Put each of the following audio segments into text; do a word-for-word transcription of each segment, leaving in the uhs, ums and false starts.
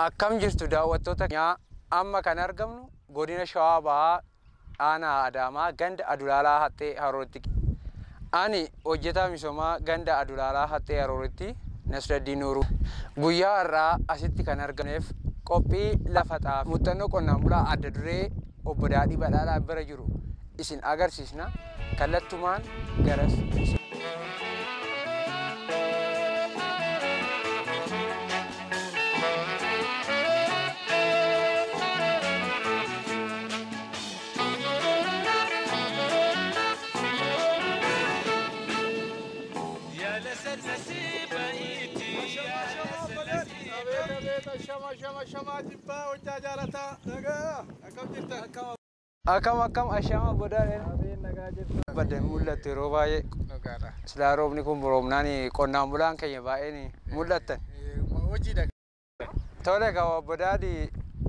Akkam jirtu daawwattoota keenya amma kan argamnu godina Shawaa Bahaa aanaa Adaamaa ganda Adulaalaa Hattee Harootti. Ani hojjetaa misoomaa ganda Adulaalaa Hattee Harootti Nasraddiin Nuuruu. Guyyaa har'aa asitti kan argamneef qophii lafa xaafii muuxannoo qonnaan bulaa adda duree obbo Daadhii Badhaadhaa bira jiru isin agarsiisna. Kallattumaan garas Shama shama shama jibba hojjaa jaalataa nagaa akkam jirtan akkam akkam akkam ashama bodaadhe abeen nagaa jirtan badde mul'atte yeroo baay'ee nagaadha silaa roobni kun roobnaan qonnaan bulaan keenya baay'een mul'attan hojiidha. Tole egaa obbo Daadhii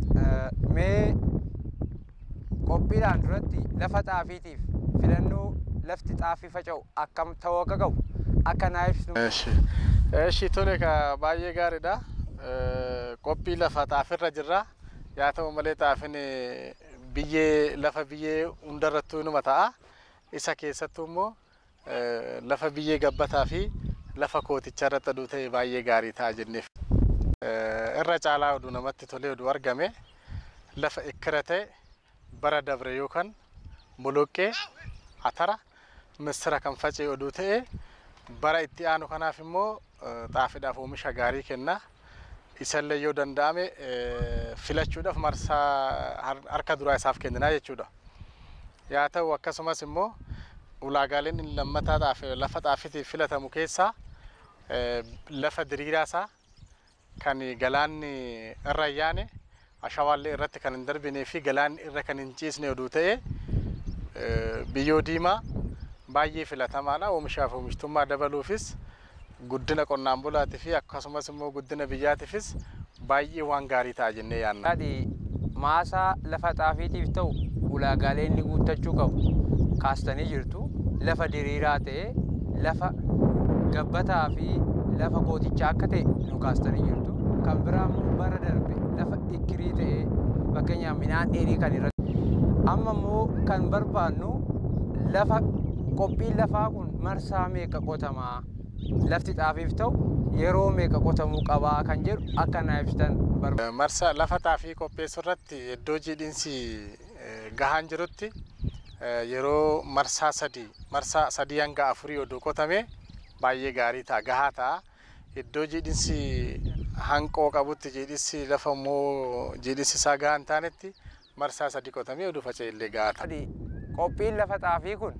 mee qophiidhaan duratti lafa xaafiitiif filannoo lafti xaafii faca'u akkam ta'uu akka qabu akka naa ibsitu. Eshi eshi tole ka baay'ee gaariidha. Qophii lafa xaafirra jirra yaa ta'u malee xaafiin biyyee lafa biyyee hundarrattuu numa ta'a. Isa keessattuu immoo lafa biyyee gabbataa fi lafa kooticha irratti aduu ta'e baay'ee gaarii ta'a jenneef. Irra caalaa oduu namatti tolee oduu argame lafa ikkira ta'e bara dabre yookaan boloqqee atara misira kan faca'e oduu ta'e bara itti aanu kanaaf immoo xaafiidhaaf oomisha gaarii kenna. Isallee yoo danda'ame filachuudhaaf marsaa harka duraa isaaf kennina jechuudha. Yaa ta'u akkasumas immoo ulaagaaleen lammataa xaafii lafa xaafiitiif filatamu keessaa lafa diriiraa isaa kan galaanni irra yaane ashawaallee irratti kan hin darbinee fi galaanni irra kan hin ciisne oduu ta'e biyyoo diimaa baay'ee filatamaadha. Oomishaaf oomishtummaa dabaluufis guddina qonnaan bulaatii fi akkasumas immoo guddina biyyaatiifis baay'ee waan gaarii ta'a jennee yaadna. Daadhii maasaa lafa xaafiitiif ta'u ulaagaalee inni guuttachuu qabu kaastanii jirtu. Lafa diriiraa ta'e lafa gabbataa fi lafa kootichaa akka ta'e nu kaastanii jirtu. Kan biraa immoo bara darbe lafa ikkirii ta'e fakkeenyaaf midhaan dheedhii kan irratti. Amma immoo kan barbaannu lafa qophiin lafaa kun marsaa meeqa qotamaa? Lafti xaafiif ta'u yeroo meeqa qotamuu qabaa kan jedhu akka naa ibsitan barbaada. Marsaa lafa xaafii qopheessuu irratti iddoo jiidhinsi gahaan jirutti yeroo marsaa sadii marsaa sadii hanga afurii oduu qotame baay'ee gaarii ta'a gahaa ta'a. Iddoo jiidhinsi hanqoo qabutti jiidhinsi lafa immoo jiidhinsi isaa gahaa hin taanetti marsaa sadii qotamee oduu faca'e illee gahaa ta'a. Qophiin lafa xaafii kun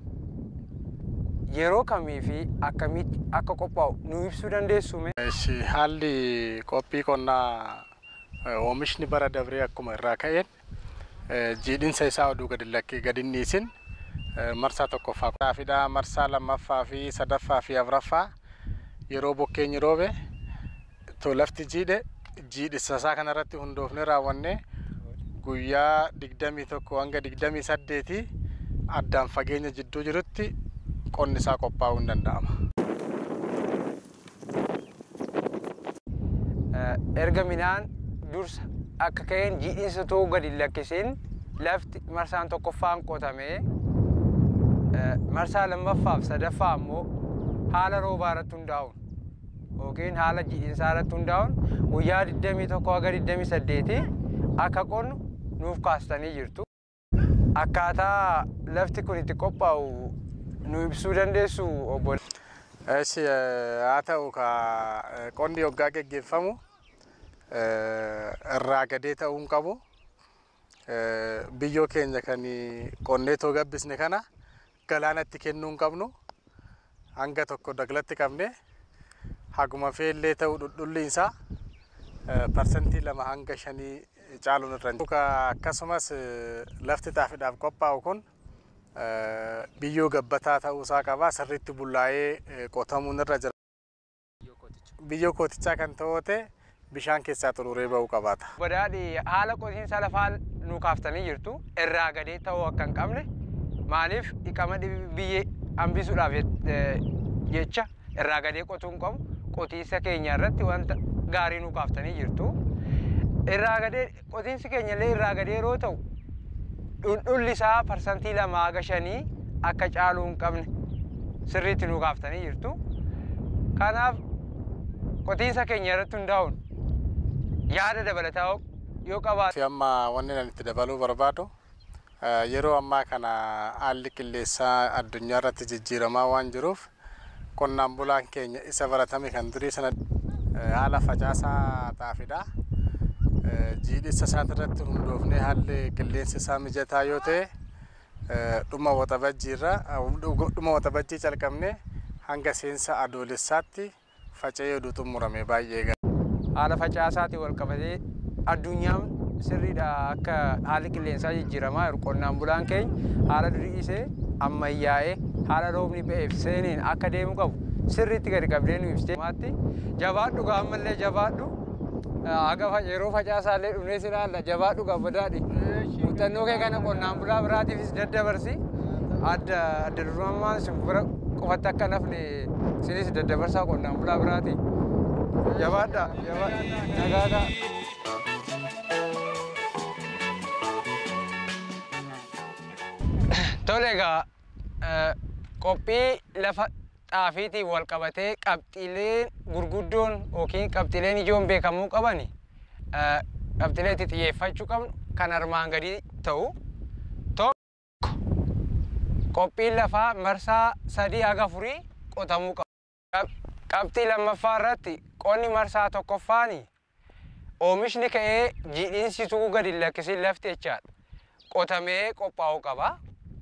yeroo kamii fi akkamitti akka qophaa'u nu ibsuu dandeessu? Haalli qophii qonnaa oomishni bara dabree akkuma irraa ka'een jiidhinsa isaa oduu gadi lakkee gadi hin dhiisin marsaa tokkoffaa xaafiidha. Marsaa lammaffaa fi sadaffaa fi afuraffaa yeroo bokkeenyi roobe lafti jiidhe jiidhisa isaa kanarratti hundoofne raawwanne guyyaa digdamii tokko hanga digdamii saddeetii addaan fageenya jidduu jirutti qonni isaa qophaa'uu hin danda'ama. Erga midhaan dursa akka ka'een jiidhinsa ta'uu gadi lakkiseen lafti marsaan tokkoffaan qotamee marsaa lammaffaaf sadaffaa immoo haala roobaa irratti hundaa'uun yookiin haala jiidhinsaa irratti hundaa'uun guyyaa digdamii tokko hanga digdamii saddeetii akka qonnu nuuf kaastanii jirtu. Akkaataa lafti kun itti qophaa'u nu ibsuu dandeessu obbo? Eshi haa ta'u ka qonni yoggaa geggeeffamu irraa gadee ta'uu hin qabu. Biyyoo keenya kan qonnee too gabbisne kana galaanatti kennuu hin qabnu. Hanga tokko daglatti qabne haguma feellee ta'u dhudhulliinsaa parsantii lama hanga shanii caaluun irra hin jiru. Akkasumas lafti xaafiidhaaf qophaa'u kun biyyoo gabbataa ta'uusaa qaba. Sirriitti bullaa'ee qotamuun irra jira. Biyyoo kootichaa kan ta'oote bishaan keessaa xururee ba'uu qabaata. Obbo Daadhii haala qotiinsa lafaa nu kaaftanii jirtu. Irraa gadee ta'uu akka hin qabne maaliif dhiqama biyyee hambisuudhaaf jecha irraa gadee qotuu hin qabu. Qotiinsa keenya irratti wanta gaarii nu kaaftanii jirtu. irraa gadee qotiinsi keenya illee irraa gadee yeroo ta'u dhundhulli isaa parsantii lama haga shanii akka caaluu hin qabne sirriitti nu kaaftanii jirtu. Kanaaf qotiinsa keenya irratti hundaa'uun yaada dabalataa yoo qabaate. Amma wanni ani itti dabaluu barbaadu yeroo ammaa kana haalli qilleensaa addunyaa irratti jijjiiramaa waan jiruuf qonnaan bulaan keenya isa baratame kan durii sana haala facaasaa xaafiidha. Jiidhessa isaati irratti hundoofnee haalli qilleensi isaa mijataa yoo ta'e dhuma waxabajjiirra dhuma waxabajjii calqabnee hanga seensa adoolessaatti faca'ee oduu xumurame baay'ee gaariidha. Haala facaasaatiin wal qabatee addunyaan sirriidha akka haalli qilleensaa jijjiiramaa jiru. Qonnaan bulaan keenya haala durii isee ammayyaa'ee haala roobni ba'eef seeneen akka deemu qabu sirriitti gadi qabdee nu ibsitee maatti jabaadhu gaammallee jabaadhu aga yeroo facaasaallee dhumnee si ilaalla jabaadhu gabbadaadhi muuxannoo kee kana qonnaan bulaa biraatiifis daddabarsi adda adda durummaan sin bira qofatti akka nafne sinis daddabarsaa qonnaan bulaa biraati jabaadha nagaadha. Tole egaa qophii lafa xaafiitiin wal qabatee qabxiileen gurguddoon yookiin qabxiileen ijoon beekamuu qaban qabxiilee itti xiyyeeffachuu qabnu kan armaan gadii ta'u. Tokko qophiin lafaa marsaa sadii haga afurii qotamuu qaba. Qabxii lammaffaa irratti qonni marsaa tokkoffaani oomishni ka'ee jiidhiinsi tuquu gadi hin lakkisin lafti jechaadha. Qotamee qophaa'uu qaba.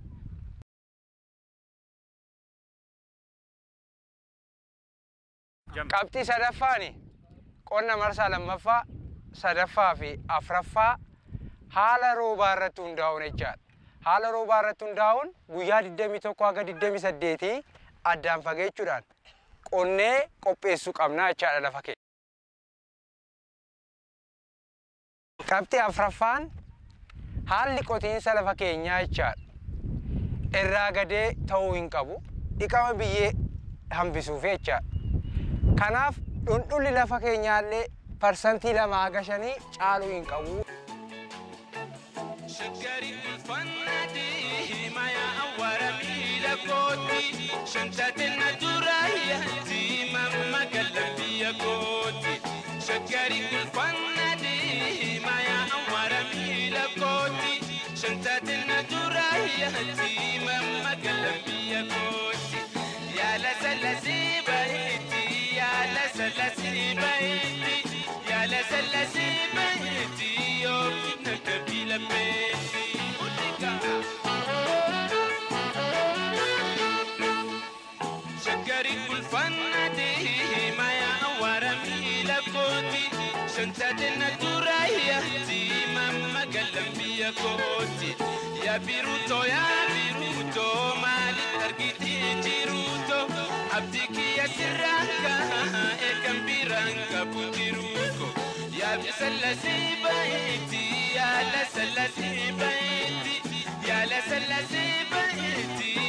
Qabxii sadaffaani qonna marsaa lammaffaa sadaffaa fi afraffaa haala roobaa irratti hundaa'uun jechaadha. Haala roobaa irratti hundaa'uun guyyaa digdamii tokko haga digdamii saddeetii addaan fageechuudhaan qonnee qopheessuu qabnaa jechaadha lafa keenya. Qabxii afraffaan haalli qotiinsa lafa keenyaa jechaadha irraa gadee ta'uu hin qabu dhiqama biyyee hambisuuf jechaadha. Kanaaf dhundhulli lafa keenyaallee parsantii lama haga shanii caaluu hin qabu. Ya la salasi baiti, ya la salasi baiti, ya la salasi baiti, yo kina kabila baiti. Shakari kulfana de maya warami la koti, shanta de naturaya ti mama galambia koti. Ya biruto ya biruto mali targiti jiruto abdiki ya siraka ekam biranka putiruko ya salasi baiti ya la salasi baiti ya la salasi baiti